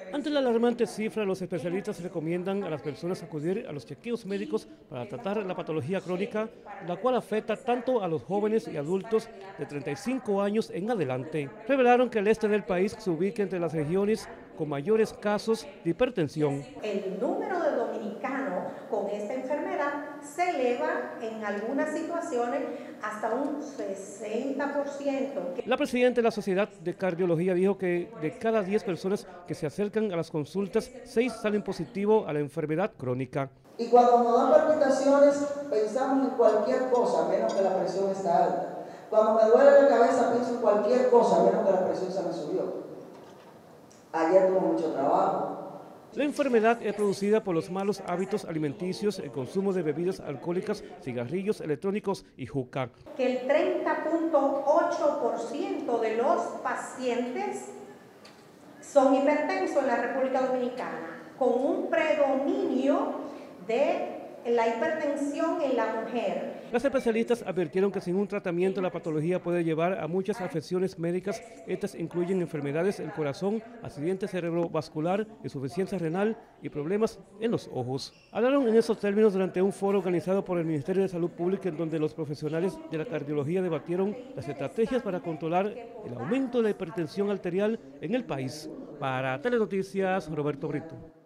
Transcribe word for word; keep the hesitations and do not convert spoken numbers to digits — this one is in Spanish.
Ante la alarmante cifra, los especialistas recomiendan a las personas acudir a los chequeos médicos para tratar la patología crónica, la cual afecta tanto a los jóvenes y adultos de treinta y cinco años en adelante. Revelaron que el este del país se ubica entre las regiones con mayores casos de hipertensión. El número de dominicanos con esta enfermedad se eleva en algunas situaciones hasta un sesenta por ciento. La presidenta de la Sociedad de Cardiología dijo que de cada diez personas que se acercan a las consultas, seis salen positivo a la enfermedad crónica. Y cuando nos dan palpitaciones, pensamos en cualquier cosa, menos que la presión está alta. Cuando me duele la cabeza, pienso en cualquier cosa, menos que la presión se me subió. Ayer tuve mucho trabajo. La enfermedad es producida por los malos hábitos alimenticios, el consumo de bebidas alcohólicas, cigarrillos electrónicos y juca. Que el treinta punto ocho por ciento de los pacientes son hipertensos en la República Dominicana, con un predominio de la hipertensión en la mujer. Las especialistas advirtieron que sin un tratamiento la patología puede llevar a muchas afecciones médicas. Estas incluyen enfermedades del corazón, accidente cerebrovascular, insuficiencia renal y problemas en los ojos. Hablaron en esos términos durante un foro organizado por el Ministerio de Salud Pública, en donde los profesionales de la cardiología debatieron las estrategias para controlar el aumento de la hipertensión arterial en el país. Para Telenoticias, Roberto Brito.